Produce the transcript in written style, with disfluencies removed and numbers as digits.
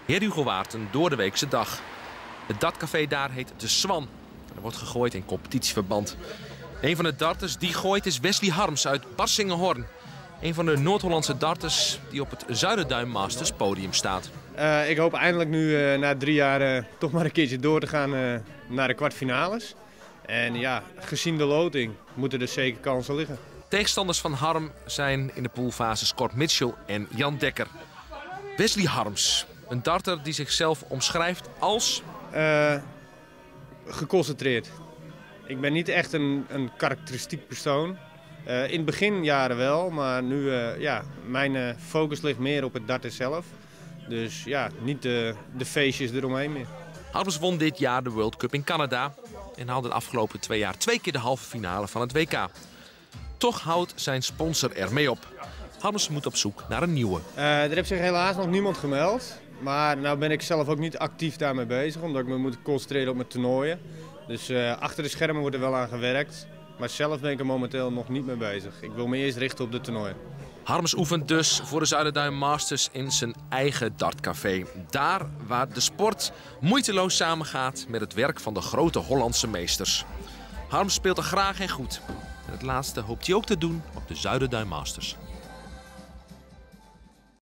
Heer Hugo Waard, een doordeweekse dag. Het dartcafé daar heet De Swan. Er wordt gegooid in competitieverband. Een van de darters die gooit is Wesley Harms uit Barsingenhorn. Een van de Noord-Hollandse darters die op het Zuiderduin Masters podium staat. Ik hoop eindelijk nu na 3 jaar toch maar een keertje door te gaan naar de kwartfinales. En ja, gezien de loting moeten er zeker kansen liggen. Tegenstanders van Harm zijn in de poolfase Scott Mitchell en Jan Dekker. Wesley Harms, een darter die zichzelf omschrijft als... geconcentreerd. Ik ben niet echt een karakteristiek persoon. In het beginjaren wel, maar nu mijn focus ligt meer op het darten zelf. Dus ja, niet de feestjes eromheen meer. Harms won dit jaar de World Cup in Canada en haalde de afgelopen 2 jaar 2 keer de halve finale van het WK. Toch houdt zijn sponsor ermee op. Harms moet op zoek naar een nieuwe. Er heeft zich helaas nog niemand gemeld. Maar nou ben ik zelf ook niet actief daarmee bezig, omdat ik me moet concentreren op mijn toernooien. Dus achter de schermen wordt er wel aan gewerkt. Maar zelf ben ik er momenteel nog niet mee bezig. Ik wil me eerst richten op de toernooien. Harms oefent dus voor de Zuiderduin Masters in zijn eigen dartcafé. Daar waar de sport moeiteloos samengaat met het werk van de grote Hollandse meesters. Harms speelt er graag en goed. En het laatste hoopt hij ook te doen op de Zuiderduin Masters.